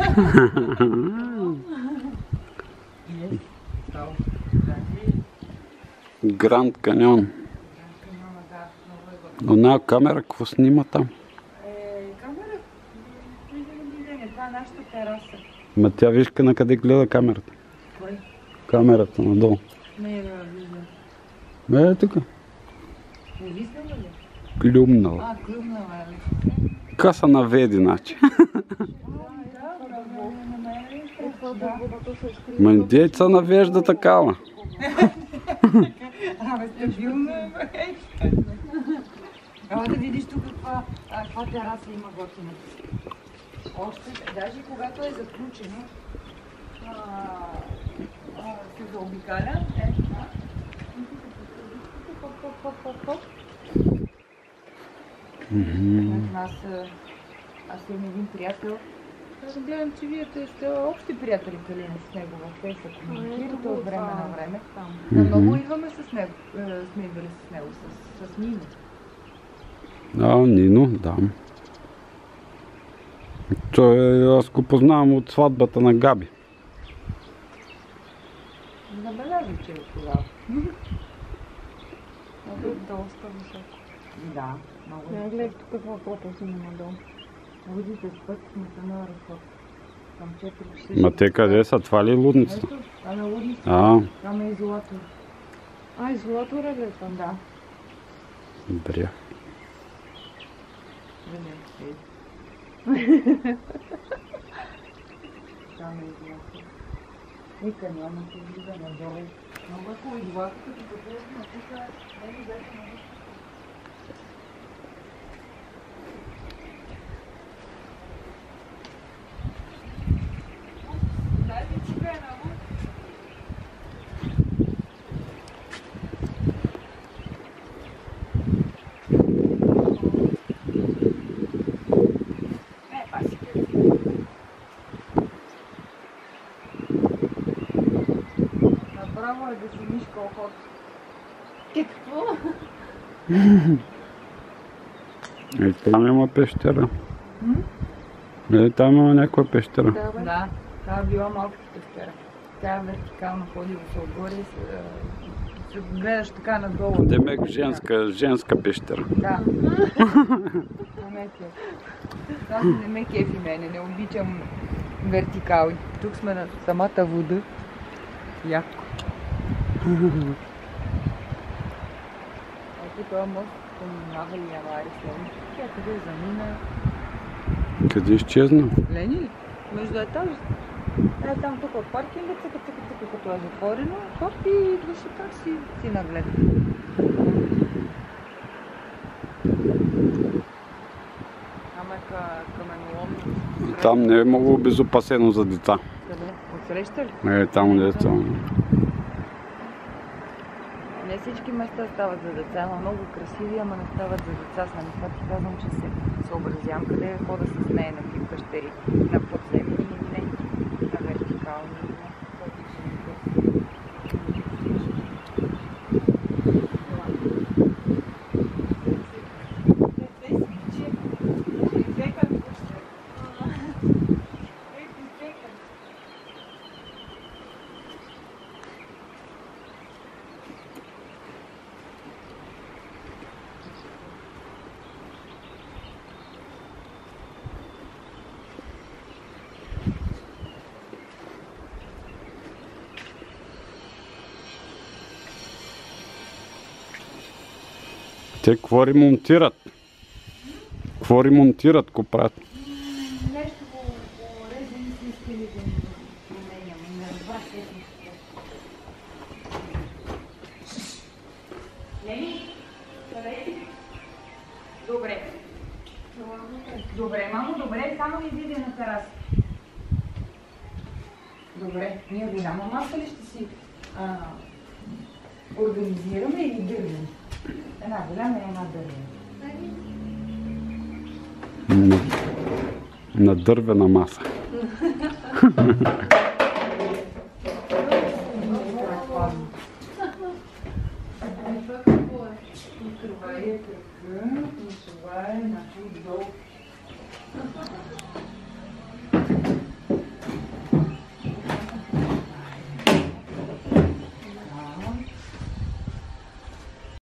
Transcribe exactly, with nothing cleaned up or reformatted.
Гранд Каньон. Она камера, какво снима там? Камера? Това е нашата тераса. Ма тя виж на къде гледа камерата. Кой? Камерата надолу. Не, не виждам. Е, тук. Не виждам ли? Клюмнала. А, клюмнала е. Ка се наведи, значи. Ма индейца навежда такава. Абе, стабилно е, бе. Ама да видиш тук каква, каква тераса има готина. Още, даже когато е заключено, а, а, се заобикаля, е това. Аз, аз имам един приятел. Аз гледам, че вие сте общи приятели, Калина, с него. Те са комуникират от време на време. Но много идваме с него, сме идвали с него, с, с Нино. А, Нино, да. Той, аз го познавам от сватбата на Габи. Забелязах, че е тогава. Много е доста високо. Да, много е. Не гледай тук какво фото си няма долу. Водите с път сме са на разход. Там четири часа. Ма те къде са? Това ли е лудницата? Ето, там е лудницата. А, Там е изолатор. А, изолатора ли е там? Да. добре. Видите. Там е изолатор. И каньона се влиза надолу. Много е хубаво изолатор, като пътувахме тук, не ли беше много. Направо е да си мишка охот. Какво? Е, там има пещера. Е, там има някаква пещера. Да, бе. Да, това е била малката пещера. Тя е вертикално, ходила се отгоре и се, се гледаш така надолу. Демек женска, женска пещера. Да. Не ме кефи. Аз не ме кефи мене, не обичам вертикали. Тук сме на самата вода. Яко. Ето това мост поминава и Явари след. Тя къде замина. Къде изчезна? Лени ли? Между етажите. Е, там тук от паркинга, цъка, цъка, цъка, като е затворено, хоп и идваш и как си, си нагледа. Там е каменоломно. Там не е много безопасено за деца. Къде? Отсреща ли? Е, там деца. Не всички места стават за деца, но много красиви, ама не стават за деца. Само това ти казвам, че се съобразявам къде е хода с нея на тип пещери. На подземни и не, на вертикални. Те какво ремонтират? Какво ремонтират, какво правят? Нещо по резени си искали да променяме. Не разбрах техниката. Лени? Къде си? Добре. Добре, мамо, добре. Само ми изиде на тераса. Добре. Ние голяма маса ли ще си а, организираме или дървим? Една голяма и една дървена. На, на дървена маса. Това е кръга, това е на долу.